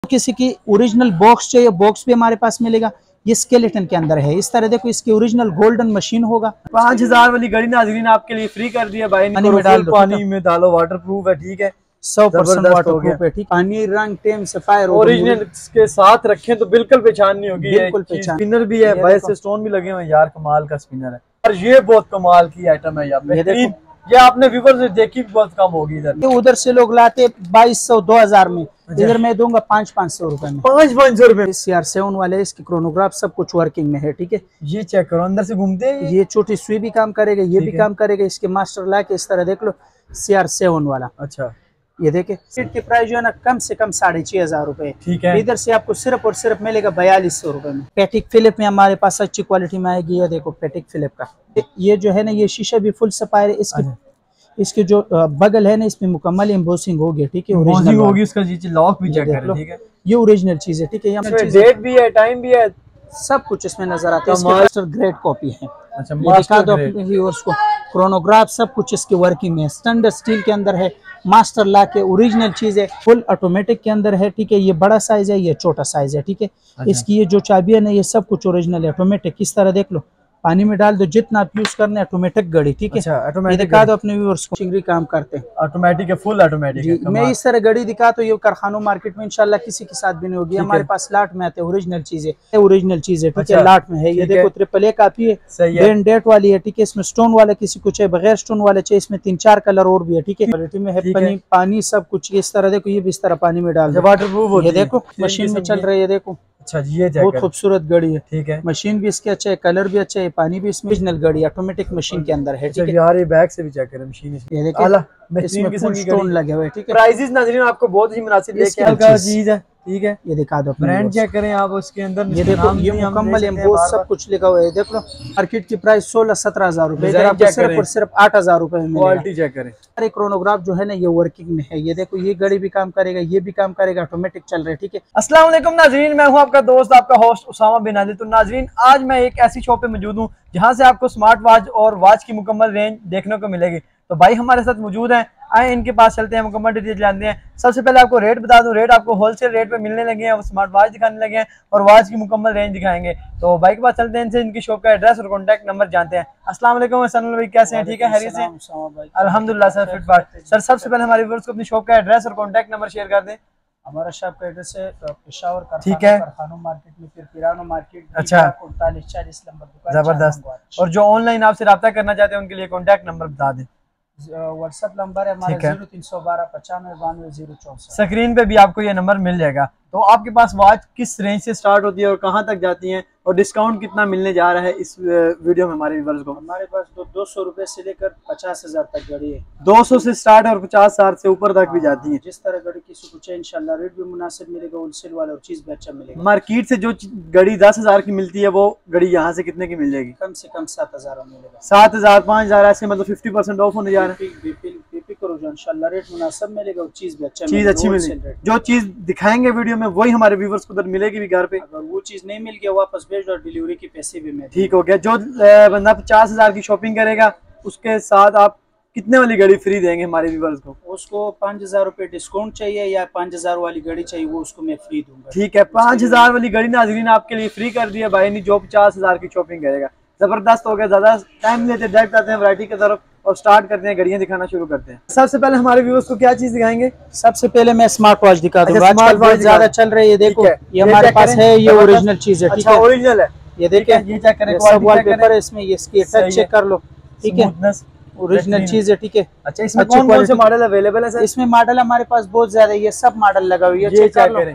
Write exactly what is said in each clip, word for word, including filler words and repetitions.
किसी की original box चाहिए, बॉक्स भी हमारे पास मिलेगा। ये स्केलेटन के अंदर है। इस तरह देखो, इसकी ओरिजिनल गोल्डन मशीन होगा। पाँच हजार वाली घड़ी नाजरीन आपके लिए फ्री कर दी है भाई। पानी में डाल दो, पानी में डालो, वाटर प्रूफ है, ठीक है, सौ परसेंट वाटर प्रूफ है, ठीक। पानी, रंग, टेम, सफायर ओरिजिनल के साथ रखें तो बिल्कुल पहचान नहीं होगी। बिल्कुल पहचान। स्पिनर भी है भाई, से स्टोन भी लगे हुए हैं यार, कमाल का स्पिनर है। और ये बहुत कमाल की आइटम है यार, ये देखो, ये आपने व्यूअर्स देखी बहुत कम होगी इधर। उधर से लोग लाते बाईस सौ दो हजार में, इधर मैं दूंगा पाँच पाँच सौ रुपए में। पाँच पाँच सौ रुपए। सी आर सेवन वाले, इसकी क्रोनोग्राफ सब कुछ वर्किंग में है, ठीक है। ये चेक करो, अंदर से घूमते हैं। ये छोटी सुई भी काम करेगा, ये भी काम करेगा। इसके मास्टर ला के इस तरह देख लो, सी आर सेवन वाला। अच्छा, ये देखे, सीट की प्राइस जो है ना कम से कम साढ़े छह हजार रुपए, ठीक है। इधर से आपको सिर्फ और सिर्फ मिलेगा बयालीस सौ रुपए में। पैटिक फिलिप में हमारे पास अच्छी क्वालिटी में आएगी। ये देखो पैटिक फिलिप का, ये जो है ना, ये शीशा भी फुल सफायर है। इसकी इसकी जो बगल है ना, इसमें मुकम्मल एम्बोसिंग होगी, ठीक है, ओरिजिनल होगी। इसका लॉक भी चेक करें, ठीक है, ये ओरिजिनल चीज है, ठीक है। यहाँ डेट भी है, टाइम भी है, सब कुछ इसमें नजर आता है। इसकी मास्टर ग्रेड कॉपी है। अच्छा, दिखा दो अपने व्यूअर्स को, क्रोनोग्राफ सब कुछ इसकी वर्किंग में है। स्टैंडर्ड स्टील के अंदर है, मास्टर ला के ओरिजिनल चीज है, फुल ऑटोमेटिक के अंदर है, ठीक है। ये बड़ा साइज है, ये छोटा साइज है, ठीक है। इसकी ये जो चाबी है ना, ये सब कुछ ओरिजिनल है, ऑटोमेटिक। इस तरह देख लो, पानी में डाल दो, जितना आप यूज करना, ऑटोमेटिक घड़ी, ठीक है। अच्छा, ये दिखा दो अपने व्यूअर्स को, चिंगरी काम करते हैं, ऑटोमेटिक है, फुल ऑटोमेटिक है। मैं इस तरह घड़ी दिखा तो ये कारखानों मार्केट में इंशाल्लाह किसी के साथ भी नहीं होगी। हमारे पास लाट में आते हैं, ओरिजिनल चीज है, ओरिजिनल चीज है, ठीक है, लाट में है। ये देखो ट्रिपल ए काफी है, ब्रांड डेट वाली है, ठीक है। इसमें स्टोन वाला किसी को चाहिए, बगैर स्टोन वाले चाहिए, इसमें तीन चार कलर और भी है, ठीक है। क्वालिटी में है, पानी पानी सब कुछ इस तरह देखो, ये भी इस तरह पानी में डाल दो, वाटर प्रूफ। ये देखो मशीन में चल रही है, ये देखो। अच्छा जी, ये बहुत खूबसूरत घड़ी है, ठीक है। मशीन भी इसके अच्छा है, कलर भी अच्छा है, पानी भी इसमें ओरिजिनल घड़ी ऑटोमेटिक मशीन के अंदर है, ठीक है। यार ये बैक से भी चेक करें, मशीन ये देखिए, इसमें फुल स्टोन लगे हुए, ठीक है। प्राइसेस नाज़रीन आपको बहुत ही मुनासिब लेके चीज है, ठीक है। ये दिखा दो, ब्रांड चेक करें आप, उसके अंदर ये देखो, ये मुकम्मल एम्बोस सब कुछ लिखा हुआ है, देख लो। मार्केट की प्राइस सोलह सत्रह हजार रुपए, इधर आपको सिर्फ और सिर्फ आठ हजार रुपए में मिलेगा। क्वालिटी चेक करें। अरे क्रोनोग्राफ जो है ना, ये वर्किंग में है। ये देखो, ये घड़ी भी काम करेगा, ये भी काम करेगा, ऑटोमेटिक चल रहा है, ठीक है। अस्सलाम वालेकुम नाज़रीन, मैं हूं आपका दोस्त, आपका होस्ट उसामा बिन आदिल। तो नाज़रीन, आज मैं एक ऐसी शॉप पे मौजूद हूं जहां से आपको स्मार्ट वॉच और वॉच की मुकम्मल रेंज देखने को मिलेगी। तो भाई हमारे साथ मौजूद हैं, आए इनके पास चलते हैं, मुकम्मल डिटेल जानते हैं। सबसे पहले आपको रेट बता दूं, रेट आपको होलसेल रेट पे मिलने लगे हैं। वो स्मार्ट वॉच दिखाने लगे हैं और वॉच की मुकम्मल रेंज दिखाएंगे। तो भाई के पास चलते हैं, इनसे इनकी शॉप का एड्रेस और कॉन्टैक्ट नंबर जानते हैं। अस्सलाम वालेकुम सनल भाई, कैसे हैं? ठीक है, खैरियत से? अल्हम्दुलिल्लाह सर, फिट फाट। सर सबसे पहले हमारे व्यूअर्स को अपनी शॉप का एड्रेस और कॉन्टैक्ट नंबर शेयर कर दें। हमारा शॉप का एड्रेस है पेशावर, ठीक है, कारखानों मार्केट में, फिर पिरानो मार्केट। अच्छा, उनतालीस चालीस नंबर दुकान, जबरदस्त। और जो ऑनलाइन आपसे रब्ता करना चाहते हैं उनके लिए कॉन्टैक्ट नंबर बता दें। व्हाट्सएप नंबर है हमारा जीरो तीन सौ बारह पचानवे बानवे जीरो चौसठ। स्क्रीन पे भी आपको ये नंबर मिल जाएगा। तो आपके पास वॉच किस रेंज से स्टार्ट होती है और कहाँ तक जाती हैं, और डिस्काउंट कितना मिलने जा रहा है इस वीडियो में हमारे व्यूअर्स को? हमारे पास तो दो सौ रुपए से लेकर पचास हजार तक घड़ी है। दो सौ से स्टार्ट और पचास हजार से ऊपर तक भी जाती है। जिस तरह घड़ी किसी को चाहिए इंशाल्लाह रेट भी मुनासिब मिलेगा, होलसेल वाला, और चीज भी अच्छा मिलेगा। मार्केट से जो घड़ी दस हजार की मिलती है, वो घड़ी यहाँ से कितने की मिल जाएगी? कम से कम सात हजार में मिलेगा। सात हजार पाँच हजार ऐसे, मतलब फिफ्टी परसेंट ऑफ होने जा रहा है। करो जो इंशाल्लाह रेट मुनासिब मिलेगा, और चीज भी अच्छा, चीज अच्छी मिलेगी। जो चीज दिखाएंगे वीडियो में वही हमारे व्यूअर्स को उधर मिलेगी भी घर पे। अगर वो चीज नहीं मिल गया, वापस भेज दो, डिलीवरी के पैसे भी मिलेंगे। ठीक हो गया। जो बंदा पचास हजार की शॉपिंग करेगा, उसके साथ आप कितने वाली घड़ी फ्री देंगे हमारे व्यूअर्स को? उसको पाँच हजार रुपए डिस्काउंट चाहिए या पाँच हजार वाली घड़ी चाहिए, वो उसको मैं फ्री दूंगा। ठीक है, पाँच हजार वाली घड़ी नाज़रीन आपके लिए फ्री कर दी है भाई ने, जो पचास हजार की शॉपिंग करेगा। जबरदस्त हो गया। ज्यादा टाइम लेते डायरेक्ट आते हैं वैरायटी की तरफ और स्टार्ट करते हैं, घड़ियां दिखाना शुरू करते हैं। सबसे पहले हमारे व्यूअर्स को क्या चीज दिखाएंगे? सबसे पहले मैं स्मार्ट वॉच दिखा दूं। अच्छा, स्मार्ट वॉच ज्यादा चल रही है, देखो ये हमारे पास है, ये ओरिजिनल चीज है, ठीक है, ओरिजिनल है। ये देखिए, ये चेक करें, सब वॉलपेपर है इसमें, ये इसकी टच चेक कर लो, ठीक है, ओरिजिनल चीज है, ठीक है। अच्छा, इसमें कौन कौन से मॉडल अवेलेबल है सर? इसमें मॉडल हमारे पास बहुत ज्यादा है, ये सब मॉडल लगा हुआ है, चेक करें।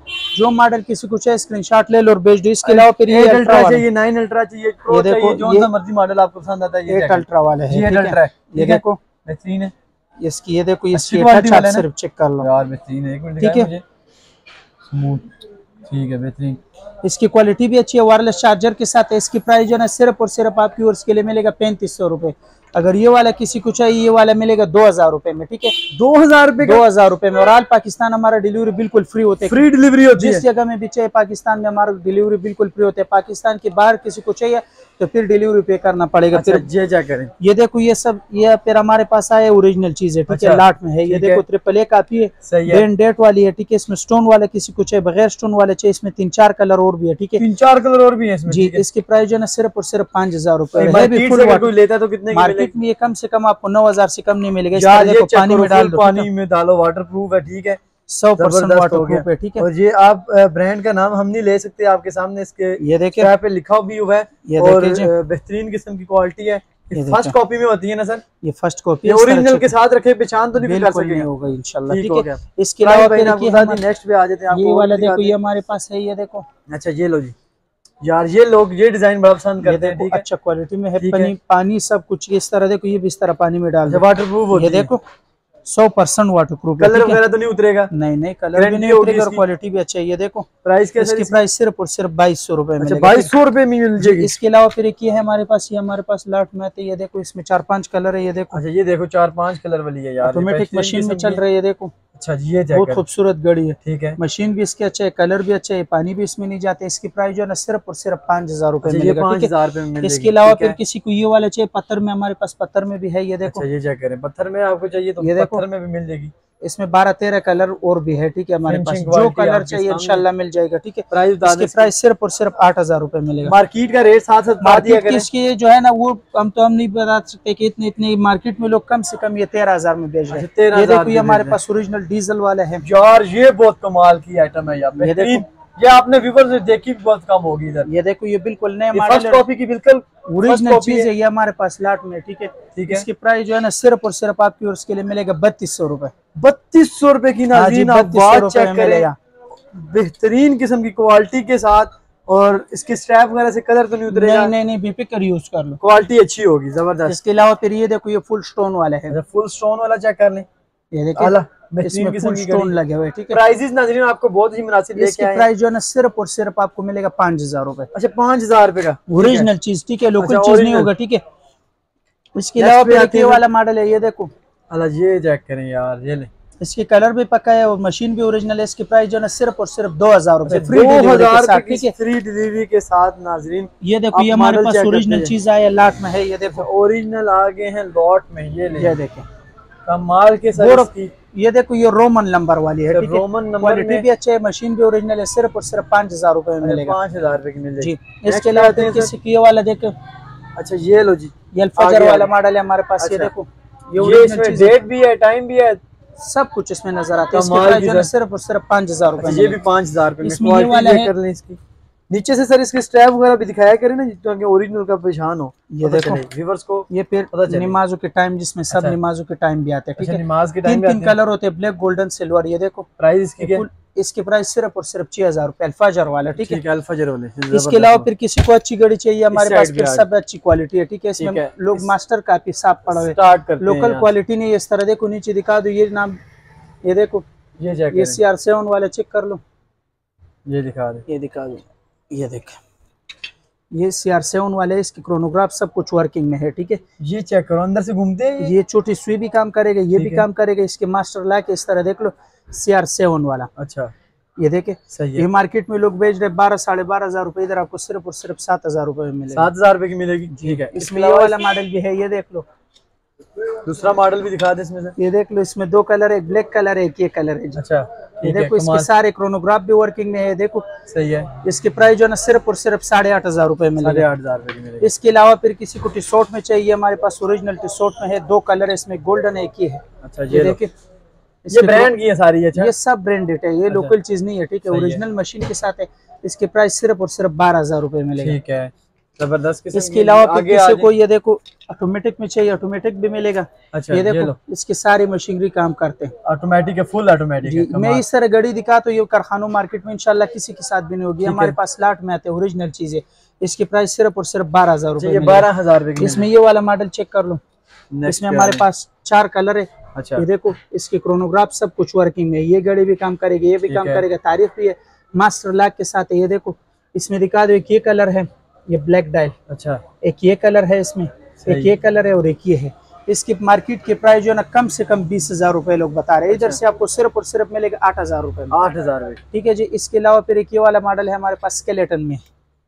जो मॉडल किसी को चाहिए स्क्रीनशॉट ले लो और भेज दो। इसके अलावा फिर ये अल्ट्रा चाहिए, नाइन अल्ट्रा चाहिए, प्रो चाहिए, जो सा मर्जी मॉडल आपको पसंद आता है, ये एट अल्ट्रा वाला है, ये अल्ट्रा है, ये देखो बेहतरीन है। इसकी ये देखो, इसकी टच आप सिर्फ चेक कर लो यार, बेहतरीन है। एक मिनट, ठीक है, स्मूथ, ठीक है, बेहतरीन। इसकी क्वालिटी भी अच्छी है, वायरलेस चार्जर के साथ है। इसकी प्राइस जो है ना सिर्फ और सिर्फ आपकी और इसके लिए मिलेगा पैंतीस सौ रुपए। अगर ये वाला किसी को चाहिए, ये वाला मिलेगा दो हजार रुपए में, ठीक है, दो हजार रुपए दो हजार रुपए में। और ऑल पाकिस्तान हमारा डिलीवरी बिल्कुल फ्री होते है, फ्री डिलीवरी होती है। जिस जगह में भी चाहिए पाकिस्तान में हमारा डिलीवरी बिल्कुल फ्री होते है। पाकिस्तान के बाहर किसी को चाहिए तो फिर डिलीवरी पे करना पड़ेगा। अच्छा, फिर ये क्या करें, ये देखो ये सब ये फिर हमारे पास आया ओरिजिनल चीज है, ठीक है, लाट में है। ये देखो ट्रिपल ए काफी है, बैंड डेट वाली है, ठीक है। इसमें स्टोन वाला किसी को चाहिए, बगैर स्टोन वाले चाहिए, इसमें तीन चार कलर और भी है, ठीक है, तीन चार कलर और भी है इसमें जी। इसकी प्राइस जो है ना सिर्फ और सिर्फ पाँच हजार रुपए है। कोई लेता है तो कितने की मार्केट में ये कम से कम आपको नौ हजार से कम नहीं मिलेगा। पानी में डाल दो, पानी में डालो, वाटर प्रूफ है, ठीक है, सौ परसेंट वाटर प्रूफ है, ठीक है। और ये आप ब्रांड का नाम हम नहीं ले सकते, आपके सामने इसके ये देखिए पे लिखा भी हुआ है, ये और बेहतरीन किस्म की क्वालिटी है। फर्स्ट कॉपी में होती है ना सर, ये फर्स्ट कॉपी ओरिजिनल के साथ रखे, पहचान तो नहीं कर सकेंगे, होगा इंशाल्लाह, ठीक है। इसके अलावा नेक्स्ट पे आ जाते हैं, ये वाला देखो, ये हमारे पास है, ये देखो। अच्छा, ये लो जी यार, ये लोग ये डिजाइन बड़ा पसंद करते हैं, अच्छा क्वालिटी में है, पानी पानी सब कुछ इस तरह देखो, ये भी इस तरह पानी में डाल दो, वाटर प्रूफ। ये देखो सौ परसेंट वाटर प्रूफ। कलर वगैरह तो नहीं उतरेगा? नहीं नहीं, कलर भी नहीं उतरेगा और क्वालिटी भी अच्छा है। ये देखो प्राइस क्या, इसकी प्राइस सिर्फ और सिर्फ बाईस सौ रुपए में, बाईस सौ रुपए में मिल जाएगी। इसके अलावा फिर एक ये है हमारे पास, ये हमारे पास लाट में आते, ये देखो इसमें चार पांच कलर है, ये देखो। अच्छा, ये देखो चार पांच कलर वाली है यार, ऑटोमेटिक मशीन में चल रही है, देखो। अच्छा जी, ये बहुत खूबसूरत गाड़ी है, ठीक है। मशीन भी इसके अच्छा है, कलर भी अच्छा है, पानी भी इसमें नहीं जाते। इसकी प्राइस जो है ना सिर्फ और सिर्फ पाँच हजार रुपए मिलेगा, पाँच हजार रुपए में। इसके अलावा फिर किसी को ये वाला चाहिए पत्थर में, हमारे पास पत्थर में भी है, ये देखो। ये चेक करें, पत्थर में आपको चाहिए तो ये पत्थर में भी मिल जाएगी। इसमें बारह तेरह कलर और भी है, ठीक है, हमारे पास जो कलर चाहिए इंशाल्लाह मिल जाएगा, ठीक है। प्राइस इसकी प्राइस सिर्फ और सिर्फ आठ हजार रुपए मिलेगा। मार्केट का रेट साथ साथ मार्केट इसकी जो है ना वो हम तो हम नहीं बता सकते कि इतने इतने मार्केट में लोग कम से कम ये तेरह हजार में बेच रहे हैं। ये देखो, ये हमारे पास ओरिजिनल डीजल वाला है यार, ये बहुत कमाल की आइटम है यार। ये देखो, ये आपने व्यूअर्स ने देखी बहुत कम होगी इधर। ये देखो, ये बिल्कुल नया मॉडल है, कॉपी की बिल्कुल ओरिजिनल चीज है, ये हमारे पास लाट में, ठीक है, ठीक है। इसकी प्राइस जो है ना सिर्फ और सिर्फ आपकी और इसके लिए मिलेगा बत्तीस सौ रुपए। बत्तीस सौ रुपए की नाज़रीन, आप बात चेक करें, बेहतरीन किस्म की क्वालिटी के साथ। और इसके स्ट्रैप वगैरह से कलर तो नहीं उतरेगा? नहीं नहीं नहीं, बेफिक्र यूज कर लो, क्वालिटी अच्छी होगी, जबरदस्त। इसके अलावा फिर ये देखो, ये फुल स्टोन वाला है, फुल स्टोन वाला चेक कर लें, ये देखिए इसमें फुल स्टोन लगे हुए, ठीक है। प्राइसेस नाज़रीन आपको बहुत ही मुनासिब लेके आए हैं। प्राइस जो है ना सिर्फ और सिर्फ आपको मिलेगा पाँच हजार रुपए। अच्छा, पाँच हजार रुपए का ओरिजिनल चीज, ठीक है, लोकल चीज नहीं होगा, ठीक है। इसके अलावा फिर ये वाला मॉडल है, ये देखो। अल्लाह, ये चेक करें यार, ये ले, इसकी कलर भी पक्का है और मशीन भी ओरिजिनल है। इसकी प्राइस जो है ना सिर्फ और सिर्फ दो हजार रुपए, फ्री डिलीवरी फ्री डिलीवरी के साथ नाजरीन। ये देखो, ये हमारे पास ओरिजिनल चीज आया, लाट में है, ये देखो ओरिजिनल आ गए हैं लॉट में, ये ले, ये देखें कमाल के साथ। ये देखो, ये रोमन नंबर वाली है, ठीक है, रोमन नंबर, क्वालिटी भी अच्छा है, मशीन भी ओरिजिनल है, सिर्फ और सिर्फ पाँच हजार रुपए में मिलेगा, पाँच हजार रुपए की मिल जाएगी जी। इसके अलावा किसी की ये वाला देखो, अच्छा ये लो जी, ये अल्फजर वाला मॉडल है हमारे पास, ये देखो, ये इसमें डेट भी है, टाइम भी है, सब कुछ इसमें नजर आता है। इसकी प्राइस जो है सिर्फ और सिर्फ पाँच हजार रुपए, ये भी पाँच हजार रुपए में। इसमें ये वाला है, कर लें इसकी नीचे से सर, इसके स्ट्रैप वगैरह भी दिखाया करें ना, जिसमें ओरिजिनल का पहचान हो। ये देखो व्यूअर्स को, ये फिर नमाजों के टाइम, जिसमें सब नमाजों के टाइम भी आते हैं, ठीक है, नमाज के टाइम तीन तीन कलर होते हैं, ब्लैक, गोल्डन, सिल्वर। ये देखो प्राइस इसकी, इसकी प्राइस सिर्फ और सिर्फ छह हजार रुपए, अल्फजर वाला, ठीक है, अल्फजर वाले। इसके अलावा फिर किसी को अच्छी गाड़ी चाहिए, हमारे पास फिर सब अच्छी क्वालिटी है, ठीक है। इसमें लोग मास्टर काफी साफ पड़ा हुआ, लोकल क्वालिटी नहीं, इस तरह देखो, नीचे दिखा दो ये नाम, ये देखो, ये ये सी आर सेवन वाले चेक कर लो, ये दिखा दो, ये दिखा दो, ये देख, ये सी आर सेवन वाले, इसकी क्रोनोग्राफ सब कुछ वर्किंग में है, ठीक है। ये चेक करो, अंदर से घूमते हैं, ये छोटी सुई भी काम करेगा, ये भी काम करेगा। इसके मास्टर ला के इस तरह देख लो, सी आर सेवन वाला, अच्छा, ये देखे, सही है। ये मार्केट में लोग बेच रहे बारह साढ़े बारह हजार रुपए, इधर आपको सिर्फ और सिर्फ सात हजार रुपए में मिलेगा, सात हजार रुपए की मिलेगी, ठीक है। इसमें ये वाला मॉडल भी है, ये देख लो, दूसरा मॉडल भी दिखा दे इसमें से, ये देख लो, इसमें दो कलर है, ब्लैक कलर है, एक ये कलर है, अच्छा, ये देखो, इसके सारे क्रोनोग्राफ भी वर्किंग में है, देखो, सही है। इसकी प्राइस जो है ना सिर्फ और सिर्फ साढ़े आठ हजार रुपए में, साढ़े आठ हजार रुपए मिलेगी। इसके अलावा फिर किसी को टी शर्ट में चाहिए, हमारे पास ओरिजिनल टी शर्ट में है, दो कलर है, इसमें गोल्डन है, एक ही है, अच्छा, ये देखिए, ये ब्रांड की है सारी, अच्छा, ये सब ब्रांडेड है, ये लोकल चीज नहीं है, ठीक है, ओरिजिनल मशीन के साथ है। इसकी प्राइस सिर्फ और सिर्फ बारह हजार रुपए मिलेगा, ठीक है, जबरदस्त। इसके अलावा फिर किसी को ये देखो ऑटोमेटिक में चाहिए, ऑटोमेटिक भी मिलेगा, अच्छा, ये देखो, इसकी सारी मशीनरी काम करते हैं, ऑटोमेटिक है, फुल ऑटोमेटिक। मैं इस तरह गाड़ी दिखा तो ये कारखानों मार्केट में इंशाल्लाह किसी के साथ भी नहीं होगी, हमारे पास लाट में आते हैं, ओरिजिनल चीज है। इसकी प्राइस सिर्फ और सिर्फ बारह हजार रुपए, बारह हजार। इसमें ये वाला मॉडल चेक कर लो, इसमें हमारे पास चार कलर है, अच्छा, ये देखो, इसकी क्रोनोग्राफ सब कुछ वर्किंग है, ये गाड़ी भी काम करेगी, ये भी काम करेगा, तारीफ भी है, मास्टर लॉक के साथ है, ये देखो, इसमें दिखा दो, एक ये कलर है, ये ब्लैक डायल। अच्छा, एक ये कलर है इसमें, एक ये कलर है और एक ये है। इसकी मार्केट की प्राइस जो है ना कम से कम बीस हजार रुपए लोग बता रहे हैं। इधर से आपको सिर्फ और सिर्फ मिलेगा आठ हजार रुपए में। आठ हजार में, ठीक है जी। इसके अलावा फिर एक ये वाला मॉडल है हमारे पास स्केलेटन में।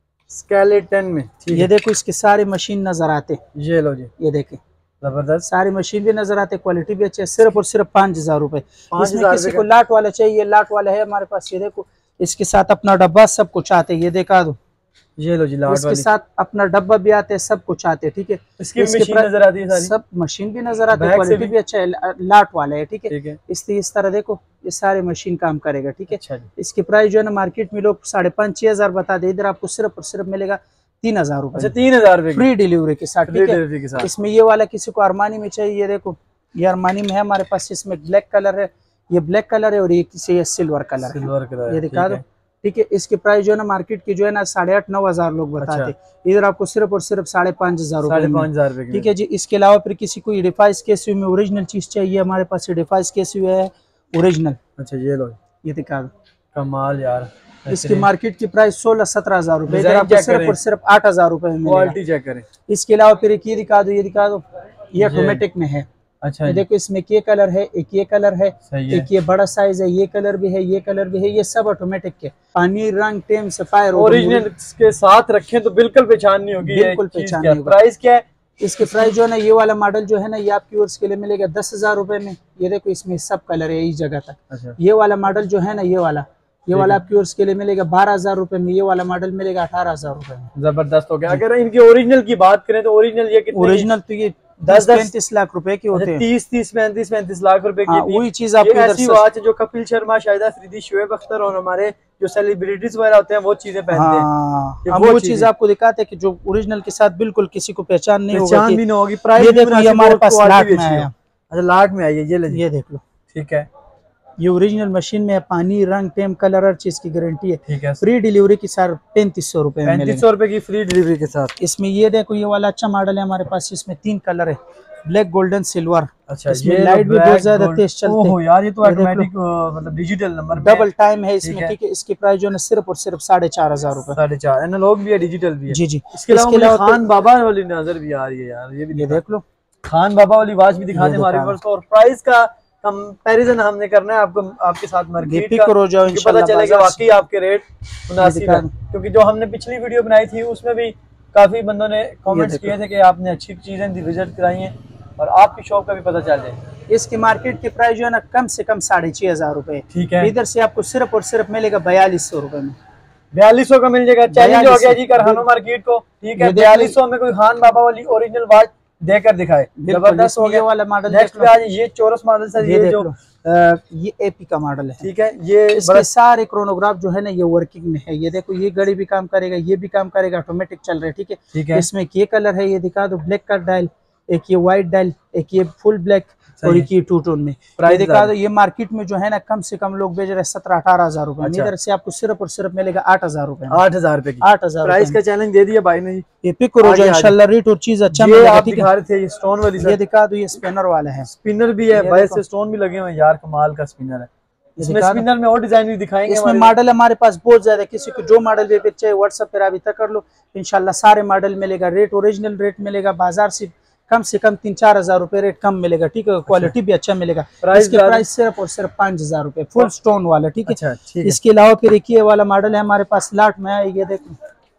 स्केलेटन में ये देखो, इसके सारे मशीन नजर आते। ये लो जी, ये देखे, जबरदस्त सारी मशीन भी नजर आते, क्वालिटी भी अच्छी है। सिर्फ और सिर्फ पाँच हजार रुपए। इसमें किसी को का। लाट वाला चाहिए, लाट वाला है हमारे पास। ये देखो, इसके साथ अपना डब्बा सब कुछ आते, ये देखा दो। ये लो जी, लाट इसके वाली। साथ अपना डब्बा भी आते हैं, सब कुछ आते हैं। ठीक है, इसकी मशीन नजर आती है सारी, सब मशीन भी नजर आती है, क्वालिटी भी अच्छा है, लाट वाला है। ठीक है, ठीक है। इस इस तरह देखो, ये सारे मशीन काम करेगा। ठीक है, अच्छा जी। इसकी प्राइस जो है ना मार्केट में लोग साढ़े पाँच छह हजार बता दे, इधर आपको सिर्फ और सिर्फ मिलेगा तीन हजार रुपए। अच्छा, तीन हजार रुपए फ्री डिलीवरी के साथ। ठीक है, इसमें ये वाला किसी को अरमानी में चाहिए, ये देखो ये अरमानी में है हमारे पास। इसमें ब्लैक कलर है, ये ब्लैक कलर है और ये किसी ये सिल्वर कलर सिल्वर कलर, ये दिखा दो। ठीक है, इसकी प्राइस जो है ना मार्केट की जो है ना साढ़े आठ नौ हजार लोग बताते। अच्छा। इधर आपको सिर्फ और सिर्फ साढ़े पाँच हजार रुपए। ठीक है जी। इसके अलावा फिर किसी को डिफाइस केस में ओरिजिनल चीज चाहिए, हमारे पास डिफाइस केस है ओरिजिनल। अच्छा, ये लो, ये दिखा दो, कमाल यार। इसकी मार्केट की प्राइस सोलह सत्रह हजार रुपए, इधर आपको सिर्फ और सिर्फ आठ हजार रुपए में। क्वालिटी चेक करें। इसके अलावा फिर एक ये दिखा दो, ये दिखा दो, ये ऑटोमेटिक में है। अच्छा, ये देखो, इसमें ये कलर है, एक ये कलर है, एक ये बड़ा साइज है, ये कलर भी है, ये कलर भी है, ये सब ऑटोमेटिक के। पानी, रंग, टेम, सफायर ओरिजिनल के साथ रखें तो बिल्कुल पहचान नहीं होगी। बिल्कुल पहचान नहीं होगी। प्राइस क्या है इसके? प्राइस जो है ना, ये वाला मॉडल जो है ना, ये आपकी ओर के लिए मिलेगा दस हजार रुपए में। ये देखो, इसमें सब कलर है इस जगह तक। अच्छा। ये वाला मॉडल जो है ना, ये वाला ये वाला आपकी ओर के लिए मिलेगा बारह हजार रुपए में। ये वाला मॉडल मिलेगा अठारह हजार रुपए में। जबरदस्त हो गया। अगर इनकी ओरिजिनल की बात करें तो ओरिजिनल ये कितने? ओरिजिनल तो ये दस पैंतीस लाख रुपए की होते हैं। तीस तीस पैंतीस पैंतीस लाख रुपए की। वही चीज आपको ऐसी बात है जो कपिल शर्मा, शाहिद अफरीदी, शुएब अख्तर और हमारे जो सेलिब्रिटीज वगैरह होते हैं वो चीजें पहनते हैं। हम वो चीज आपको दिखाते हैं कि जो ओरिजिनल के साथ बिल्कुल किसी को पहचान नहीं होगी, पहचान भी नहीं होगी। प्राइस ये देखो, ये हमारे पास लाख में आया। अच्छा, लाख में आई है। ये ये देख लो। ठीक है, ये ओरिजिनल मशीन में पानी, रंग, टेम, कलर, हर चीज की गारंटी है। ठीक है। फ्री डिलीवरी की सार पैंतीस सौ रुपए पैंतीस सौ रुपए की फ्री डिलीवरी के साथ। इसमें ये देखो, ये वाला अच्छा मॉडल है हमारे पास। इसमें तीन कलर है, ब्लैक, गोल्डन, सिल्वर। अच्छा, इसमें लाइट भी बहुत ज्यादा तेज चलते हैं। यार, ये तो ऑटोमेटिक मतलब डिजिटल नंबर डबल टाइम है इसमें। ठीक है, इसकी प्राइस जो है सिर्फ और सिर्फ साढ़े चार हजार रुपए। साढ़े चार एनालॉग भी है, डिजिटल भी है। जी जी। इसके अलावा खान बाबा वाली नजर भी आ रही है यार, ये भी देख लो। खान बाबा वाली वॉच भी दिखा दे हमारे व्यूअर्स को। और प्राइस का कंपैरिजन हमने करना है आपको, आपके साथ मार्केट का, हो जाओ पता चलेगा वाकई आपके रेट मुनासिब है। क्योंकि जो हमने पिछली वीडियो बनाई थी उसमें भी काफी बंदों ने कमेंट्स किए थे कि आपने अच्छी चीजें विजिट कराई हैं और आपकी शॉप का भी पता चल जाए। इसकी मार्केट की प्राइस जो है ना कम से कम साढ़े छह हजार रुपए। ठीक है, इधर से आपको सिर्फ और सिर्फ मिलेगा बयालीस सौ रुपए में। बयालीस सौ का मिल जाएगा। चैलेंज हो गया जी करहानो मार्केट को। ठीक है, बयालीस सौ में कोई खान बाबा वाली ओरिजिनल वॉच देकर दिखाए। जबरदस्त हो गया वाला मॉडल। नेक्स्ट पे आज ये चौरस मॉडल सर, ये जो आ, ये एपी का मॉडल है। ठीक है, ये इसके सारे क्रोनोग्राफ जो है ना ये वर्किंग में है। ये देखो, ये घड़ी भी काम करेगा, ये भी काम करेगा, ऑटोमेटिक चल रहा है। ठीक है, ठीक है। इसमें ये कलर है, ये दिखा दो, ब्लैक का डायल, एक ये व्हाइट डायल, एक ये फुल ब्लैक और एक ये टू टोन में। प्राइस दिखा दो। ये मार्केट में जो है ना कम से कम लोग बेच रहे हैं सत्रह अठारह हजार रुपए। अच्छा। इधर से आपको सिर्फ और सिर्फ मिलेगा आठ हजार रुपए। आठ हजार रुपए की आठ हजार प्राइस का चैलेंज दे दिया भाई ने। ये पिक करो जो इंशाल्लाह रेट और चीज अच्छा मिलेगा। आप दिखा रहे थे ये स्टोन वाली, ये दिखा दो। ये स्पिनर वाला है, स्पिनर भी है भाई, से स्टोन भी लगे हुए हैं यार, कमाल का स्पिनर है। इसमें स्पिनर में और डिजाइन भी दिखाएंगे। इसमें मॉडल हमारे पास बहुत ज्यादा है, किसी को जो मॉडल भी चाहिए व्हाट्सएप पर राबिता कर लो, इंशाल्लाह सारे मॉडल मिलेगा। रेट ओरिजिनल रेट मिलेगा, बाजार से कम से कम तीन चार हजार रुपए रेट कम मिलेगा। ठीक है, क्वालिटी भी अच्छा मिलेगा। इसकी प्राइस सिर्फ और सिर्फ पाँच हजार रुपए, फुल स्टोन वाला। ठीक है, अच्छा, इसके अलावा फिर एक ये वाला मॉडल है हमारे पास लाट में है। ये देखो,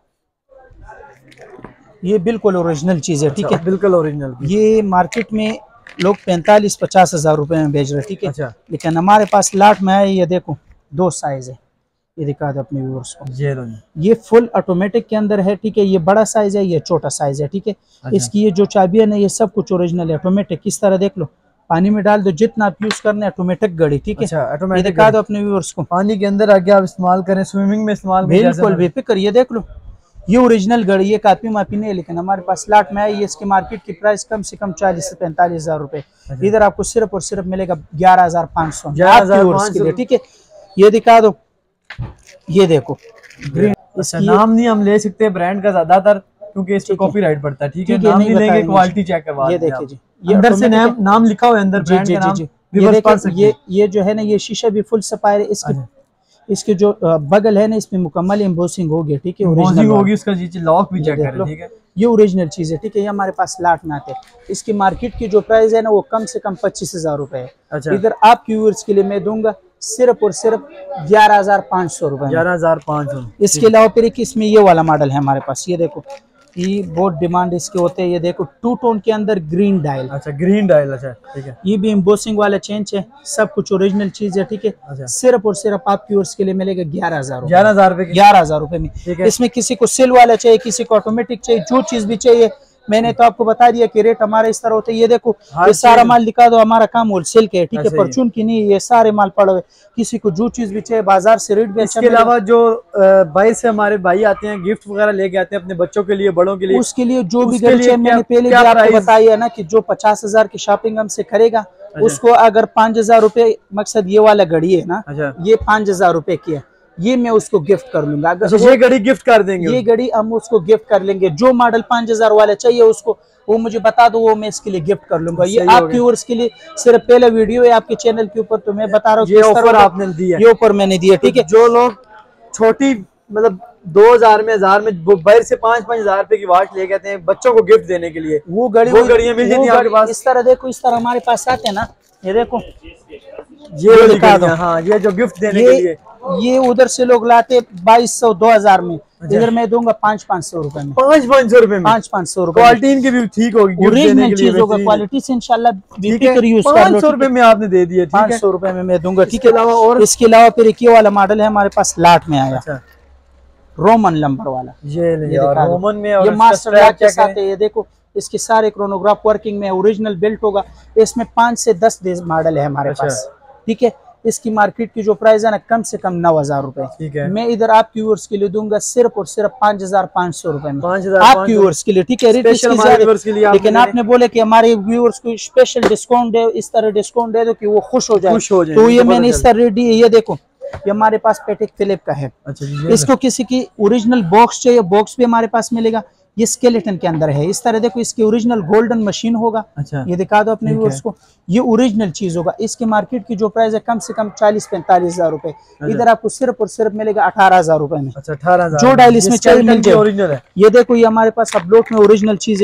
ये बिल्कुल ओरिजिनल चीज है। ठीक है, बिल्कुल ओरिजिनल। ये मार्केट में लोग पैंतालीस पचास हजार रुपए में बेच रहे। ठीक है, अच्छा। लेकिन हमारे पास लाट में है। ये देखो, दो साइज है, ये दिखा दो अपने व्यूअर्स को। ये ये फुल ऑटोमेटिक के अंदर है। ठीक है, ये बड़ा साइज है, ये छोटा साइज है। ठीक है, अच्छा। इसकी ये जो चाबी है ना, ये सब कुछ ओरिजिनल है, ऑटोमेटिक। किस तरह देख लो, पानी में डाल दो, जितना आप यूज करना है ऑटोमेटिक घड़ी। ठीक है, अच्छा, ऑटोमेटिक दिखा दो अपने व्यूअर्स को। पानी के अंदर आके आप इस्तेमाल करें, स्विमिंग में इस्तेमाल बिल्कुल बेफिक्र। ये देख लो, ये ओरिजिनल घड़ी, ये कापी मापी नहीं है, लेकिन हमारे पास लाट में है। ये इसकी मार्केट की प्राइस कम से कम चालीस से पैंतालीस हजार रुपए। इधर आपको सिर्फ और सिर्फ मिलेगा ग्यारह हजार पाँच सौ। ठीक है, ये दिखा दो। ये देखो ग्रीन, अच्छा, नाम नहीं हम ले सकते ब्रांड का ज्यादातर, क्योंकि इस पे कॉपीराइट पड़ता है। ठीक है, नाम नहीं लेंगे, क्वालिटी चेक करवा। ये देखिए जी, ये अंदर से नाम नाम लिखा हुआ है, अंदर ब्रांड का नाम। ये ये ये जो है ना, ये शीशा भी फुल सफायर है। इसकी इसके जो अ, बगल है ना, इसमें मुकम्मल एम्बोसिंग हो गया, ठीक है, ओरिजिनल ओरिजिनल होगी, इसका जी लॉक भी चेक करें, ठीक है, ये ओरिजिनल चीज है, ठीक है। ये हमारे पास लाट में आते हैं। इसकी मार्केट की जो प्राइस है ना वो कम से कम पच्चीस हजार रुपए है। अच्छा। इधर आपके व्यूअर्स के लिए मैं दूंगा सिर्फ और सिर्फ ग्यारह हजार पाँच सौ रुपए ग्यारह हजार पाँच सौ। इसके अलावा फिर एक इसमें ये वाला मॉडल है हमारे पास, ये देखो, ये बहुत डिमांड इसके होते हैं। ये देखो टू टोन के अंदर ग्रीन डायल। अच्छा, ग्रीन डायल, अच्छा ठीक है। ये भी एम्बोसिंग वाला चेंज है, सब कुछ ओरिजिनल चीज है, ठीक है। अच्छा। सिर्फ और सिर्फ आपके व्यूअर्स के लिए मिलेगा ग्यारह हजार ग्यारह हजार रुपए ग्यारह हजार रुपए में। ठीक है। इसमें किसी को सिल वाला चाहिए, किसी को ऑटोमेटिक चाहिए, जो चीज भी चाहिए मैंने तो आपको बता दिया कि रेट हमारे इस तरह होते हैं। ये देखो ये सारा माल दिखा दो, हमारा काम होलसेल के है, ठीक है, परचून की नहीं, ये सारे माल पड़े हुए। किसी को जो चीज भी चाहिए बाजार से रेट भी अच्छा। इसके अलावा जो बाहर से हमारे भाई आते हैं गिफ्ट वगैरह लेके आते हैं अपने बच्चों के लिए, बड़ों के लिए, उसके लिए जो भी गाड़ी चाहिए मैंने पहले भी आपको बताया ना कि जो पचास हजार की शॉपिंग हमसे करेगा उसको अगर पाँच हजार रुपए, मकसद ये वाला घड़ी है ना, ये पाँच हजार रुपए की है, ये मैं उसको गिफ्ट कर लूंगा। अगर ये घड़ी गिफ्ट कर देंगे, ये घड़ी हम उसको गिफ्ट कर लेंगे। जो मॉडल पाँच हजार वाला चाहिए उसको वो मुझे बता दो, वो मैं इसके लिए गिफ्ट कर लूंगा। ये आपके व्यूअर्स के लिए सिर्फ पहला वीडियो है आपके चैनल के ऊपर, तो मैं बता रहा हूँ ये ऑफर आपने दिया, ये ऑफर मैंने दिया, ठीक है। जो लोग छोटी मतलब दो हजार में, हजार में बाहर से पाँच पाँच हजार रुपए की वॉच लेके आते हैं बच्चों को गिफ्ट देने के लिए, वो घड़ी वो घड़ियां मिल जाती है आपके पास। इस तरह देखो, इस तरह हमारे पास आते हैं ना, ये देखो, ये दिखा दो, हाँ ये जो गिफ्ट देने के लिए, ये उधर से लोग लाते बाईस सौ दो हजार में, इधर मैं दूंगा पाँच पाँच सौ रुपए में, पाँच पाँच सौ रुपए में, पाँच पाँच सौ रुपए। क्वालिटी इनकी भी ठीक होगी, ओरिजिनल चीज होगा, क्वालिटी से इंशाल्लाह यूज कर पाँच सौ रुपए में आपने दे दिए, पाँच सौ रुपए में मैं दूंगा, ठीक है। अलावा और इसके अलावा फिर एक ये वाला मॉडल है हमारे पास लाट में आया, रोमन नंबर वाला, ये रोमन में, ये मास्टर लॉक के साथ है। ये देखो इसके सारे क्रोनोग्राफ वर्किंग में, ओरिजिनल बेल्ट होगा। इसमें पाँच से दस मॉडल है हमारे पास, ठीक है। इसकी मार्केट की जो प्राइस है ना कम से कम नौ हजार रुपए, ठीक है। मैं इधर आपके व्यूअर्स के लिए दूंगा सिर्फ और सिर्फ पाँच हजार पाँच सौ रुपए में, आपके व्यूअर्स के लिए, ठीक है। लेकिन आपने बोले कि हमारे व्यूअर्स को स्पेशल डिस्काउंट दे, इस तरह डिस्काउंट दे दो कि वो खुश हो जाए, तो ये मैंने इस तरह रेडी है। ये देखो ये हमारे पास पेटेक फिलिप का है। अच्छा, इसको किसी की ओरिजिनल बॉक्स चाहिए, बॉक्स भी हमारे पास मिलेगा। ये स्केलेटन के अंदर है, इस तरह देखो, इसकी ओरिजिनल गोल्डन मशीन होगा। अच्छा, ये दिखा दो अपने व्यूअर्स को, ये ओरिजिनल चीज होगा। इसकी मार्केट की जो प्राइस है कम से कम चालीस पैंतालीस हजार रुपए, इधर आपको सिर्फ और सिर्फ मिलेगा अठारह हजार रुपए में। अच्छा, अठारह हजार जो डायल इसमें चाहिए मिल जाए, ओरिजिनल है। ये देखो ये हमारे पास अब लोट में ओरिजिनल चीज है,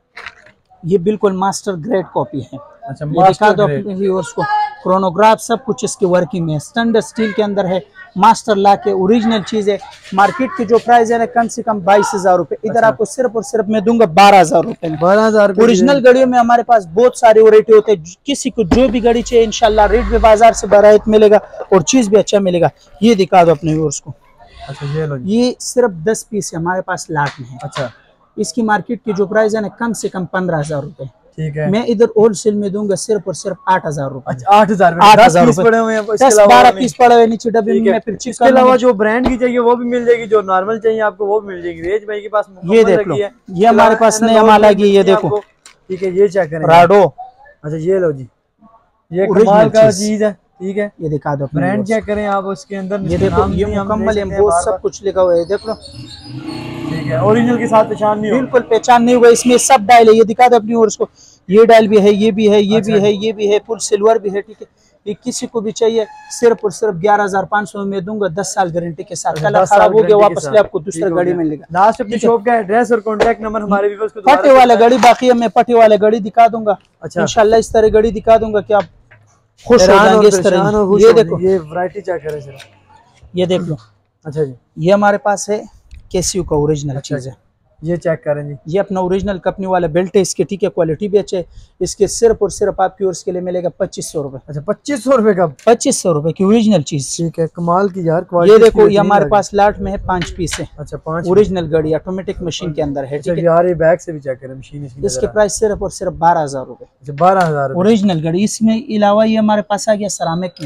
ये बिल्कुल मास्टर ग्रेड कॉपी है। अच्छा, ये दिखा दो अपने व्यूअर्स को, क्रोनोग्राफ सब कुछ इसकी वर्किंग में, स्टैंडर्ड स्टील के अंदर है, मास्टर ला के ओरिजिनल चीज है। मार्केट की जो प्राइस है ना कम से कम बाईस हजार रुपए, इधर अच्छा। आपको सिर्फ और सिर्फ मैं दूंगा बारह हजार रुपए में। बारह हजार ओरिजिनल घड़ियों में हमारे पास बहुत सारी वैरायटी होते हैं, किसी को जो भी घड़ी चाहिए इंशाल्लाह रेट भी बाजार से बारात मिलेगा और चीज भी अच्छा मिलेगा। ये दिखा दो अपने व्यूअर्स को। अच्छा, ये लो, ये सिर्फ दस पीस है हमारे पास लाट में है। अच्छा, इसकी मार्केट की जो प्राइस है ना कम से कम पंद्रह हजार रुपए, ठीक है। मैं इधर होलसेल में दूंगा सिर्फ और सिर्फ आठ हजार रुपए। आठ हजार आठ हजार रुपए पड़े हुए हैं, दस बारह पीस पड़े हुए नीचे डब्बे में। फिर इसके अलावा जो ब्रांड की चाहिए वो भी मिल जाएगी, जो नॉर्मल चाहिए आपको वो भी मिल जाएगी। रेज भाई के पास ये देख लो, ये हमारे पास नया माल आ गया, ये देखो, ठीक है। ये चेक करें, राडो। अच्छा, ये लो जी, ये कमाल का चीज है, ठीक है। ये दिखा दो, ब्रांड चेक करें आप, उसके अंदर ये देखो, ये मुकम्मल एम्बोस सब कुछ लिखा हुआ है, देख लो, ठीक है। ओरिजिनल के साथ पहचान नहीं, बिल्कुल पहचान नहीं हुआ। इसमें सब डायल है, ये दिखा दो अपनी और उसको, ये डायल भी है, ये भी है, ये भी है, ये भी है, फुल सिल्वर भी है, ठीक है। ये किसी को भी चाहिए सिर्फ और सिर्फ ग्यारह हजार पाँच सौ में दूंगा, दस साल गारंटी के साथ। कल खराब हो गया वापस ले आपको दूसरा गाड़ी मिलेगा। लास्ट अपनी शॉप का एड्रेस और कॉन्टैक्ट नंबर हमारे व्यूअर्स को। पट्टी वाला गाड़ी बाकी है, मैं पट्टी वाला गाड़ी दिखा दूंगा। अच्छा, इंशाल्लाह इस तरह गाड़ी दिखा दूंगा कि आप खुश हो जाएंगे इस तरह। ये देखो, ये वैरायटी चेक करें जरा, ये देख लो। अच्छा जी, ये हमारे पास है कैसियो का ओरिजिनल चीज है, ये चेक करें जी। ये अपना ओरिजिनल कंपनी वाला बेल्ट है इसके, ठीक है। क्वालिटी भी अच्छे है इसके। सिर्फ और सिर्फ आपकी और इसके लिए मिलेगा पच्चीस सौ रुपए। अच्छा, पच्चीस सौ रुपए का, पच्चीस सौ रुपए की ओरिजिनल चीज, ठीक है। कमाल की यार क्वालिटी। ये देखो, ये हमारे पास लाट में है, पांच पीस है। अच्छा, पांच ओरिजिनल गाड़ी ऑटोमेटिक मशीन के अंदर है, ठीक है यार। ये बैक से भी चेक करें मशीन, इसके प्राइस सिर्फ और सिर्फ बारह हजार रुपए। अच्छा, बारह हजार ओरिजिनल गाड़ी। इसमें अलावा ये हमारे पास आ गया सरामिक में,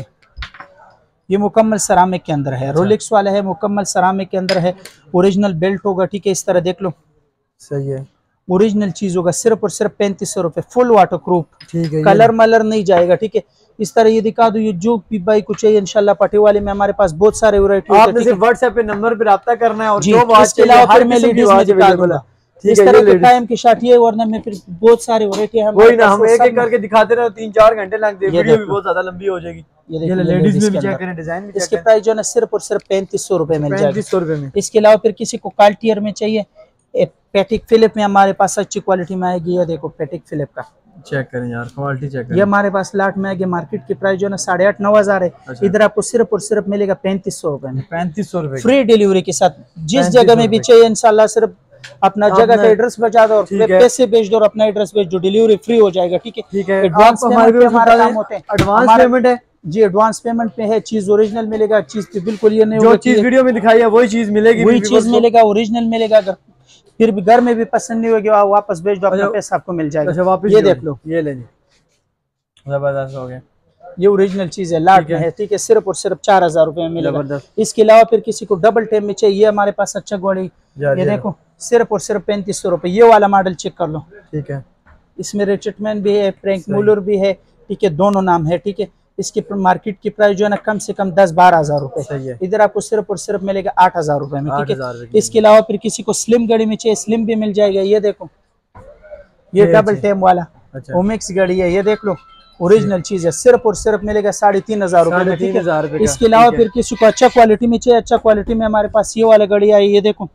ये मुकम्मल सरामिक के अंदर है। रोलेक्स वाला है, मुकम्मल सरामिक के अंदर है, ओरिजिनल बेल्ट होगा, ठीक है। इस तरह देख लो, सही है, ओरिजिनल चीज होगा। सिर्फ और सिर्फ पैंतीस सौ रुपए, फुल वाटर प्रूफ, ठीक है। कलर मलर नहीं जाएगा, ठीक है। इस तरह ये दिखा दो, ये जो भी भाई को चाहिए इंशाल्लाह पटे वाले में हमारे पास बहुत सारे वैरायटी। आपने सिर्फ व्हाट्सएप पे नंबर पे राब्ता करना है और जो वाच के अलावा फिर मैं लेडीज में दिखा दूंगा। इस तरह के टाइम की शर्ट ये, वरना में फिर बहुत सारी वैरायटी है। वही ना, हम एक एक करके दिखाते रहे तीन चार घंटे लगते, वीडियो भी बहुत ज्यादा लंबी हो जाएगी। ये लेडीज में भी चेक करें, डिजाइन भी। इसके प्राइस जो है सिर्फ और सिर्फ पैंतीस सौ रुपए मिल जाएगा, पैंतीस सौ रुपए में। इसके अलावा फिर किसी को क्वालिटीयर में चाहिए, पैटिक फिलिप में हमारे पास अच्छी क्वालिटी में आएगी। ये देखो पैटिक फिलिप का, चेक करें यार, क्वालिटी चेक करें। ये हमारे पास लाट में आएगी, मार्केट की प्राइस जो है साढ़े आठ नौ हजार है। अच्छा। इधर आपको सिर्फ और सिर्फ मिलेगा पैंतीस सौ रुपए में, पैंतीस सौ रुपए फ्री डिलीवरी के साथ। जिस जगह में भी चाहिए इंशाल्लाह, सिर्फ अपना जगह का एड्रेस बचा दो और पैसे भेज दो और अपना एड्रेस भेज दो, डिलीवरी फ्री हो जाएगा। ठीक है, ठीक है। एडवांस पेमेंट पे हमारा काम होते हैं, एडवांस पेमेंट है जी, एडवांस पेमेंट पे है। चीज ओरिजिनल मिलेगा, चीज पे बिल्कुल ये नहीं, जो चीज वीडियो में दिखाई है वही चीज मिलेगी, वही चीज मिलेगा, ओरिजिनल मिलेगा। अगर फिर भी घर में भी पसंद नहीं होगी, आप वापस भेज दो, अपना पैसा आपको मिल जाएगा। वापस ये देख लो, ये ले ली, जबरदस्त हो गया। ये ओरिजिनल चीज है, लाट में है। ठीक है, सिर्फ और सिर्फ चार हजार रुपए में मिलेगा। इसके अलावा फिर किसी को डबल टेप में चाहिए, ये हमारे पास अच्छा गोड़ी, ये देखो सिर्फ और सिर्फ पैंतीस सौ रुपए। ये वाला मॉडल चेक कर लो, ठीक है। इसमें रिचटमैन भी है, फ्रैंक मुलर भी है, ठीक है, दोनों नाम है। ठीक है, इसकी मार्केट की प्राइस जो है ना कम से कम दस बारह हजार रुपए, इधर आपको सिर्फ और सिर्फ मिलेगा आठ हजार रुपए में। ठीक है, इसके अलावा फिर किसी को स्लिम घड़ी में चाहिए, स्लिम भी मिल जाएगा। ये देखो, ये डबल टेप वाला ओमिक्स घड़ी है, ये देख लो, ओरिजिनल चीज है, सिर्फ और सिर्फ मिलेगा साढ़े तीन हजार रुपए में। ठीक है, इसके अलावा फिर किसी को अच्छा क्वालिटी में चाहिए, अच्छा क्वालिटी में हमारे पास ये वाला घड़ी आई, ये देखो,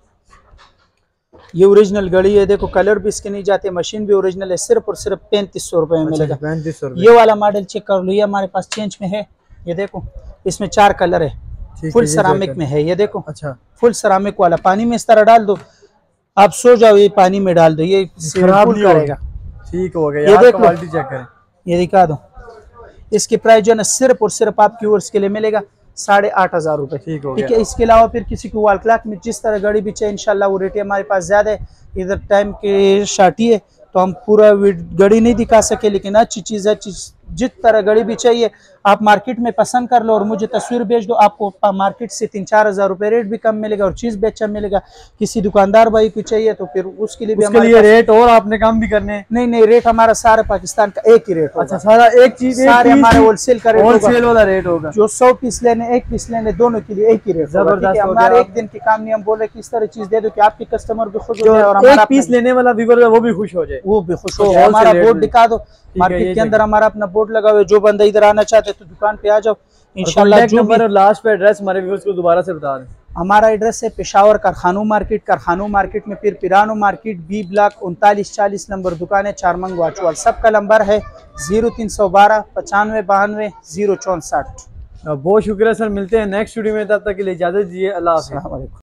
ये ओरिजिनल घड़ी है। देखो कलर भी इसके नहीं जाते, मशीन भी ओरिजिनल है, सिर्फ और सिर्फ पैंतीस सौ रुपए में मिलेगा। पैंतीस सौ ये वाला मॉडल चेक कर लो, ये हमारे पास चेंज में है। ये देखो, इसमें चार कलर है, फुल सेरामिक में है। ये देखो, अच्छा, फुल सेरामिक वाला, पानी में इस तरह डाल दो, आप सो जाओ, ये पानी में डाल दो, ये खराब नहीं करेगा। ठीक हो गया, ये देख लो, क्वालिटी चेक करें, ये दिखा दो। इसकी प्राइस जो है ना सिर्फ और सिर्फ आपके व्यूअर्स के लिए मिलेगा साढ़े आठ हजार रुपए। ठीक है, इसके अलावा फिर किसी को वॉल क्लॉक में जिस तरह घड़ी भी चाहिए, इंशाल्लाह वो रेट हमारे पास ज्यादा है। इधर टाइम के शार्टी है तो हम पूरा घड़ी नहीं दिखा सके, लेकिन अच्छी चीज है, जिस तरह घड़ी भी चाहिए आप मार्केट में पसंद कर लो और मुझे तस्वीर भेज दो, आपको मार्केट से तीन चार हजार रुपए रेट भी कम मिलेगा और चीज भी अच्छा मिलेगा। किसी दुकानदार भाई को चाहिए तो फिर उसके लिए भी उसके लिए रेट और आपने कम भी करने, नहीं नहीं, रेट हमारा सारा पाकिस्तान का एक ही रेट होगा। अच्छा, सारा एक चीज, सारे हमारे होलसेल का रेट, होलसेल वाला रेट होगा। जो सौ पीस लेने, एक पीस लेने, दोनों के लिए एक ही रेट। जबरदस्त, हमारे एक दिन के काम नहीं, हम बोल रहे किस तरह चीज दे दो कि आपके कस्टमर भी खुश हो जाए और हमारा पीस लेने वाला व्यूअर वो भी खुश हो जाए, वो भी खुश हो जाए। हमारा बोर्ड दिखा दो, मार्केट के अंदर हमारा अपना बोर्ड लगा हुआ है, जो बंदा इधर आना चाहते तो दुकान पे आ जाओ इंशाल्लाह। जो नंबर और लास्ट पे एड्रेस हमारे व्यूअर्स को दोबारा से बता दें। हमारा एड्रेस है पेशावर कारखानू मार्केट, कारखानू मार्केट में फिर पिरानो मार्केट, बी ब्लॉक उनतालीस चालीस नंबर दुकान है, चारमंग वाचवाल। सबका नंबर है जीरो तीन सौ बारह पचानवे बानवे जीरो चौसठ। बहुत शुक्रिया सर, मिलते हैं नेक्स्ट वीडियो में, तब तक के लिए इजाजत दीजिए, अल्लाह हाफ़िज़।